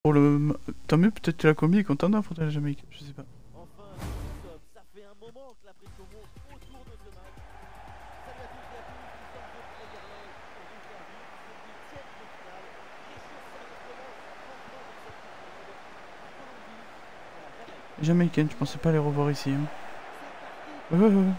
pour le... Tant mieux, peut-être que la Colombie est contente d'affronter la Jamaïque, je sais pas. Les Jamaïcaines, je pensais pas les revoir ici. Hein. Ouais.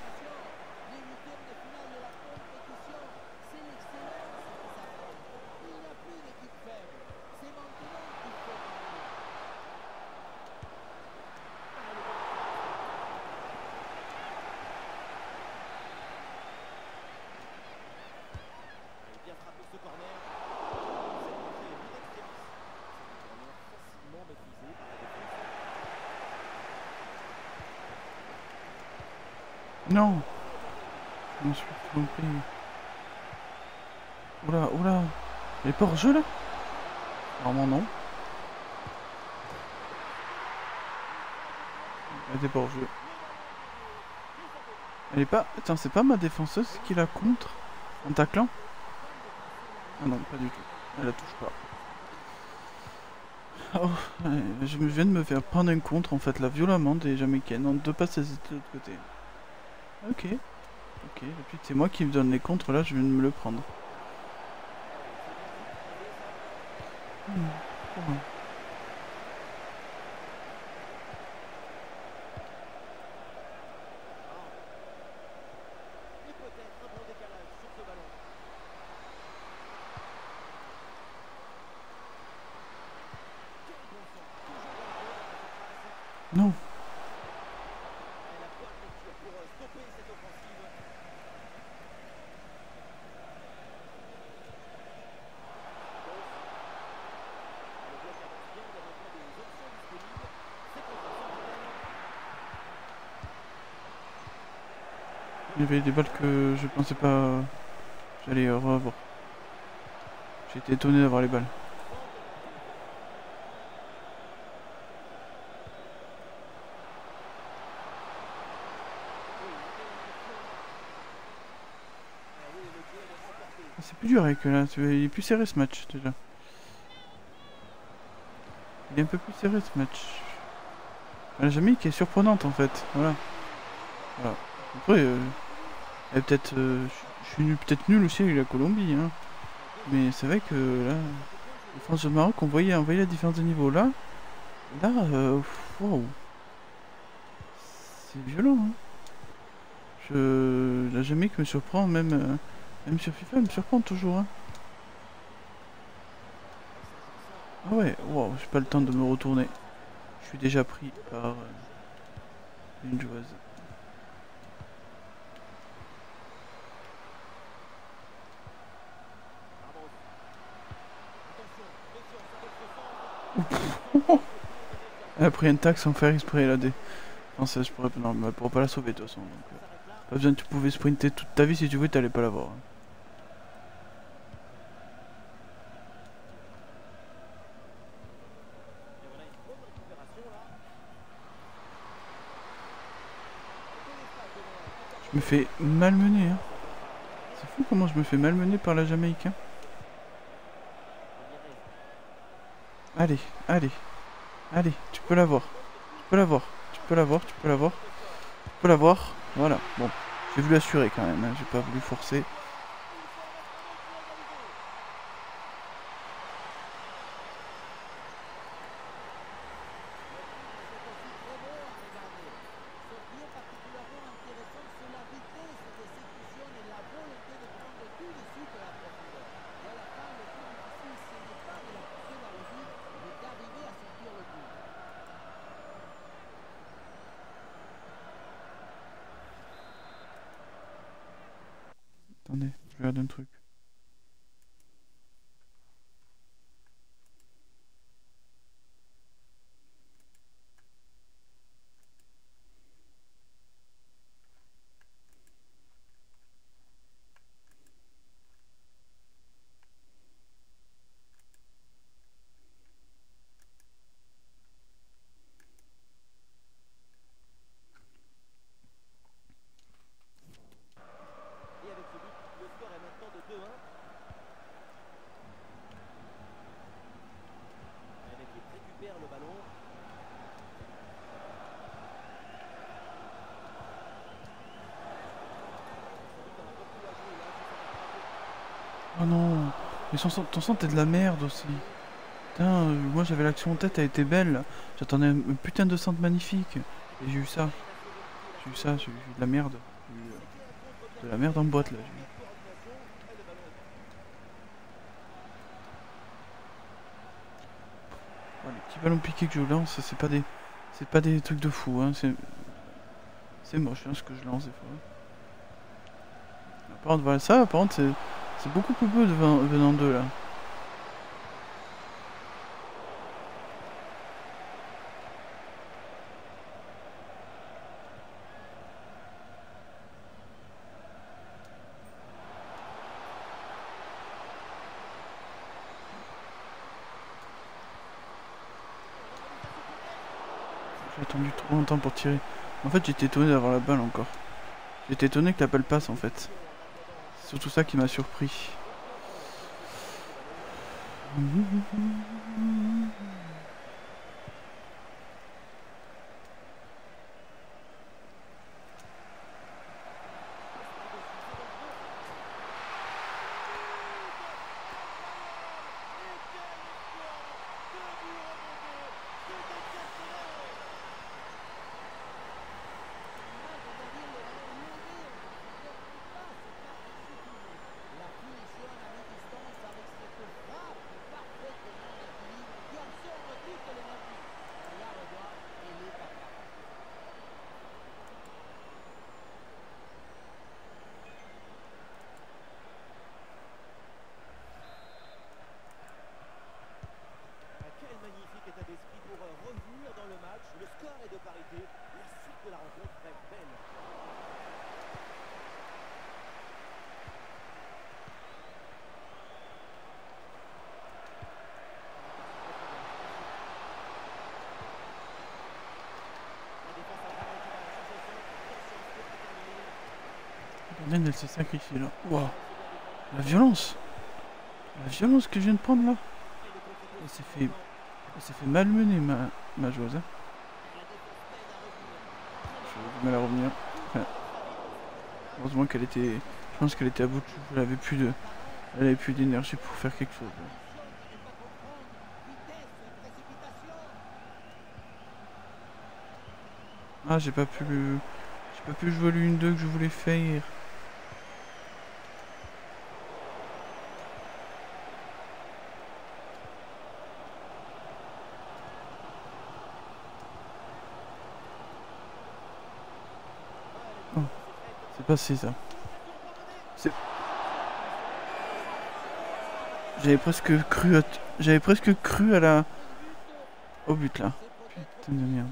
Non, je me suis trompé. Oula. Elle est pas hors jeu là? Normalement non. Elle était pas hors jeu. Elle est pas... Attends, c'est pas ma défenseuse qui la contre en taclant? Ah non, pas du tout. Elle la touche pas. Oh, je viens de me faire prendre un contre en fait là violemment des Jamaïcaines. En deux passes, elles étaient de l'autre côté. Ok. Et puis c'est moi qui me donne les contres là, je viens de me le prendre. Hmm. Non. Il y avait des balles que je pensais pas j'allais revoir. J'ai été étonné d'avoir les balles. C'est plus dur avec eux là, il est plus serré ce match déjà. Il est un peu plus serré ce match. La Jamaïque est surprenante en fait, voilà. Après, elle peut-être, je suis peut-être nul aussi avec la Colombie, hein. Mais c'est vrai que là, la France et le Maroc, on voyait la différence de niveau là. Là, wow. C'est violent, hein. La Jamaïque me surprend, même sur FIFA, elle me surprend toujours, hein. Ah ouais, wow, j'ai pas le temps de me retourner. Je suis déjà pris par une joueuse. Elle a pris un tac sans faire exprès, là. Non, ça, je pourrais... Non, mais elle pourra pas la sauver, de toute façon. Donc, pas besoin, tu pouvais sprinter toute ta vie si tu veux, t'allais pas l'avoir. Hein. Je me fais malmener, hein. C'est fou comment je me fais malmener par la Jamaïque, hein. Allez, tu peux l'avoir. Tu peux l'avoir. Voilà, bon. J'ai voulu assurer quand même, hein. J'ai pas voulu forcer. Attendez, je regarde un truc. Mais ton centre est de la merde aussi. Putain, moi j'avais l'action en tête, elle était belle. J'attendais un putain de centre magnifique. Et j'ai eu ça. J'ai eu de la merde. J'ai eu, de la merde en boîte là. Oh, les petits ballons piqués que je lance, c'est pas des trucs de fou. Hein. C'est moche hein, ce que je lance des fois. Par contre, voilà ça, par contre, c'est beaucoup plus beau venant d'eux là. J'ai attendu trop longtemps pour tirer. En fait, j'étais étonné d'avoir la balle encore. J'étais étonné que la balle passe en fait. C'est surtout ça qui m'a surpris. Elle s'est sacrifiée là. Waouh. La violence. La violence que je viens de prendre là. Elle s'est fait malmener ma joueuse. Hein. Je vais mal à revenir. Enfin, heureusement qu'elle était. Je pense qu'elle était à bout de souffle. Elle avait plus d'énergie pour faire quelque chose. Ah j'ai pas pu jouer l'une-deux que je voulais faire. Oh, c'est passé ça. J'avais presque cru à la au but là. Putain de merde.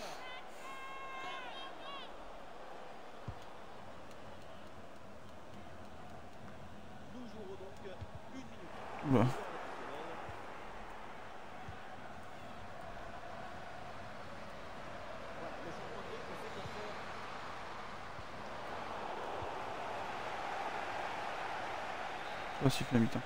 Oula. On va siffler la mi-temps.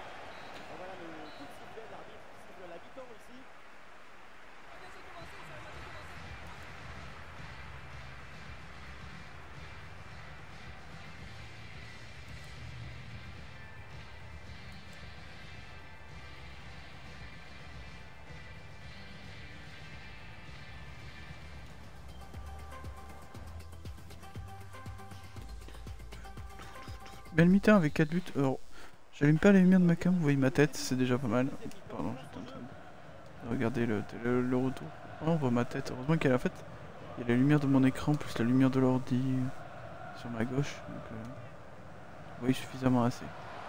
Belle mi-temps avec 4 buts. Alors, j'allume pas la lumière de ma cam, vous voyez ma tête, c'est déjà pas mal. Pardon, j'étais en train de regarder le retour. Oh, on voit ma tête. Heureusement qu'il y a en fait, il y a la lumière de mon écran plus la lumière de l'ordi sur ma gauche. Donc, vous voyez suffisamment assez.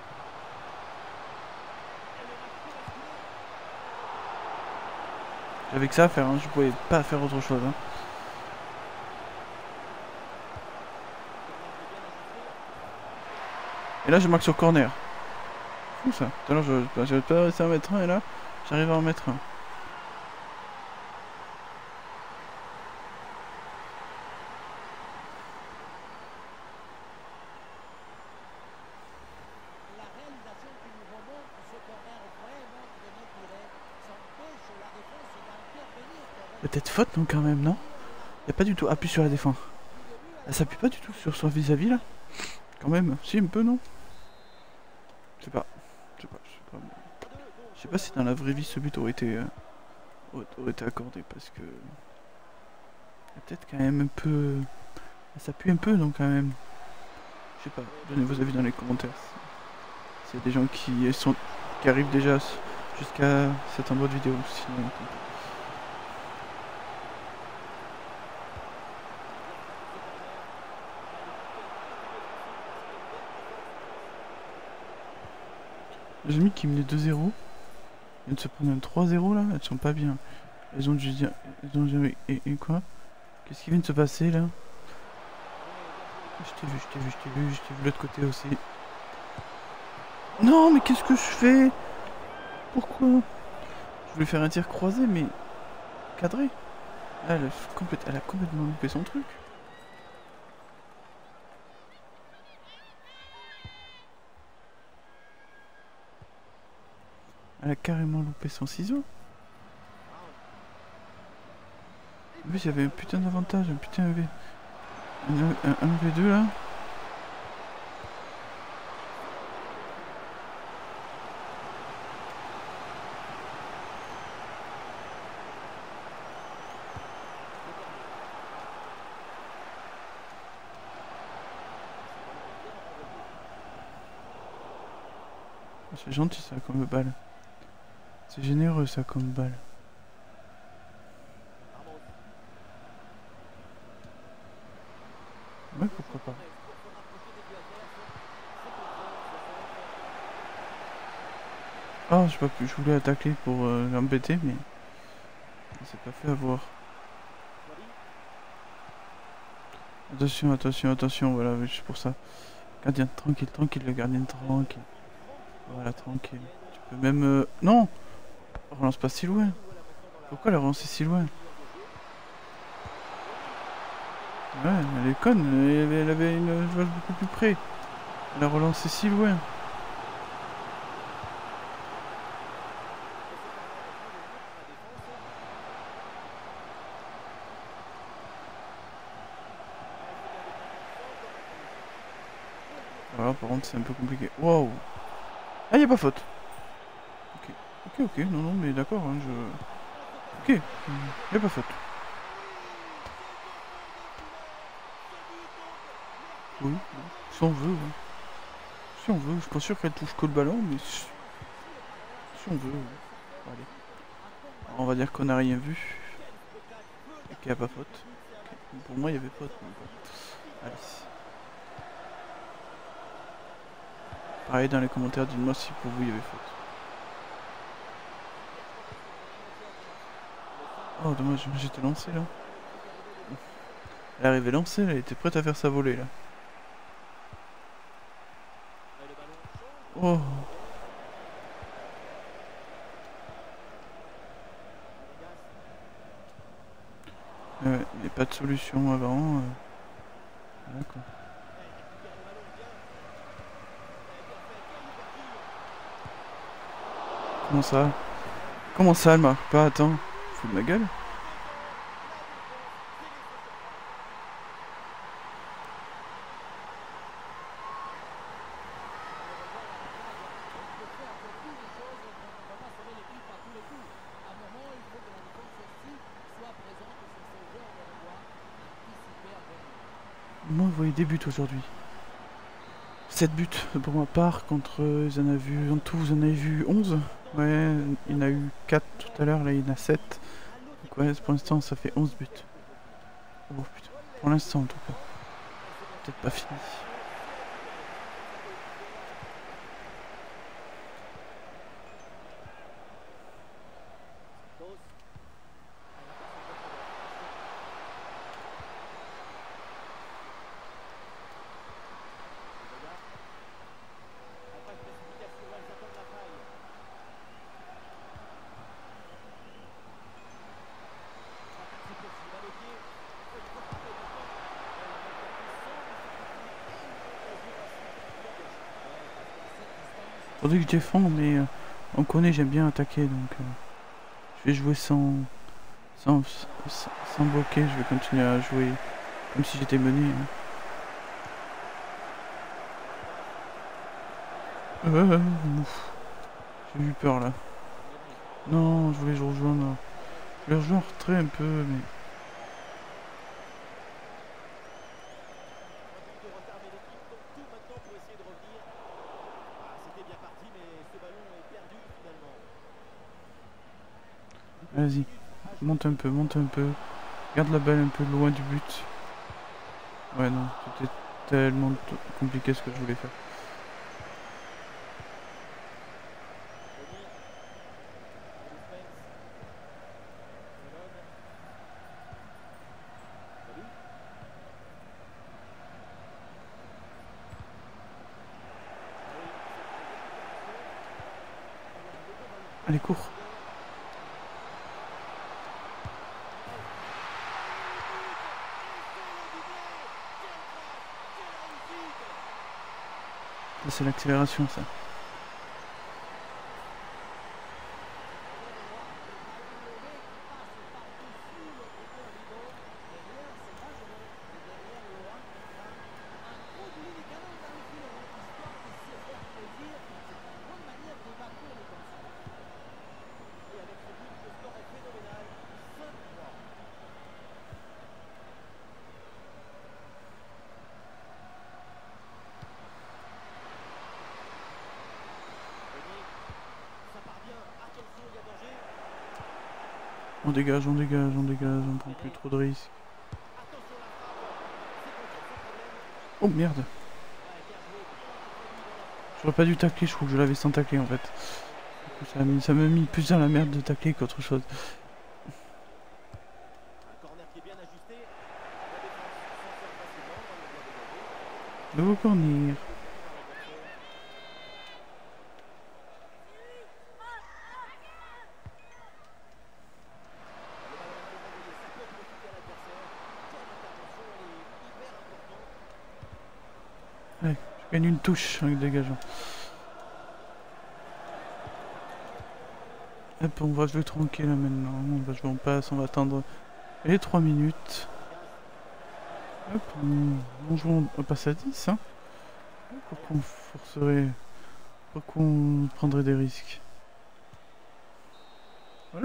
J'avais que ça à faire, hein. Je pouvais pas faire autre chose. Hein. Et là je marque sur corner. Fou ça. Tout à l'heure j'avais pas réussi à en mettre un et là j'arrive à en mettre un. Il y a peut-être faute non quand même, non? Il n'y a pas du tout appui sur la défense. Elle s'appuie pas du tout sur son vis-à-vis là? Quand même, si un peu non? Je sais pas. Je sais pas si dans la vraie vie ce but aurait été accordé parce que peut-être quand même un peu, ça pue un peu donc quand même. Je sais pas. Donnez vos avis dans les commentaires. S'il y a des gens qui arrivent déjà jusqu'à cet endroit de vidéo, sinon. Les amis qui menaient 2-0, ils viennent de se prendre un 3-0 là, elles sont pas bien. Elles ont dû dire. Et quoi? Qu'est-ce qui vient de se passer là? Je t'ai vu de l'autre côté aussi. Non mais qu'est-ce que je fais? Pourquoi? Je voulais faire un tir croisé mais cadré. Là, elle a complètement loupé son truc. Elle a carrément loupé son ciseau. En plus, il y avait un putain d'avantage, un putain un V2 là. C'est gentil ça comme balle. C'est généreux ça comme balle. Ouais, pourquoi pas. Ah, j'ai pas pu, je voulais attaquer pour l'embêter, mais il s'est pas fait avoir. Attention, voilà, juste pour ça. Gardien, tranquille, le gardien, tranquille. Voilà, tranquille. Tu peux même... Non! Relance pas si loin. Pourquoi la relancer si loin? Ouais, elle est conne, elle avait une joueuse beaucoup plus près. Elle a relancé si loin. Voilà, par contre, c'est un peu compliqué. Waouh! Ah, y a pas faute. Ok, non, mais d'accord, hein, Ok, y a pas faute. Oui, si on veut, ouais. Si on veut, je suis pas sûr qu'elle touche que le ballon, mais si on veut, ouais. Allez. Alors, on va dire qu'on n'a rien vu. Et qu'il n'y a pas faute. Okay. Pour moi, il y avait faute. Allez. Pareil dans les commentaires, dites-moi si pour vous il y avait faute. Oh dommage, j'étais lancé là. Elle arrivait lancée, elle était prête à faire sa volée là. Oh. Il n'y a pas de solution avant. Voilà quoi. Comment ça elle marque pas? Attends, fous de ma gueule. Moi, vous voyez des buts aujourd'hui. 7 buts pour ma part, contre, ils en a vu, en tout, vous en avez vu 11. Ouais, il y en a eu 4 tout à l'heure, là il y en a 7. Donc ouais, pour l'instant ça fait 11 buts. Oh putain, pour l'instant en tout cas. Peut-être pas fini. Faudrait que je défende, mais on connaît, j'aime bien attaquer, donc je vais jouer sans bloquer, je vais continuer à jouer comme si j'étais mené. Ouf. J'ai eu peur là. Non, je voulais le rejoindre. Je voulais rejoindre très un peu, mais... Vas-y, monte un peu, monte un peu. Garde la balle un peu loin du but. Ouais, non, c'était tellement compliqué ce que je voulais faire. Allez, cours. Ça, c'est l'accélération, ça. On dégage, on dégage, on dégage, on prend plus trop de risques. Oh merde! J'aurais pas dû tacler, je trouve que je l'avais sans tacler en fait. Ça m'a mis plus dans la merde de tacler qu'autre chose. Nouveau corner. Ouais, je gagne une touche avec dégageant. Hop, on va jouer tranquille là maintenant. On va jouer en passe, on va attendre les 3 minutes. Hop, on joue, on passe à 10, hein. Pourquoi on forcerait... Pourquoi on prendrait des risques? Voilà.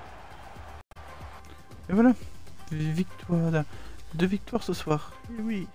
Et voilà. Victoire, 2 victoires ce soir. Et oui.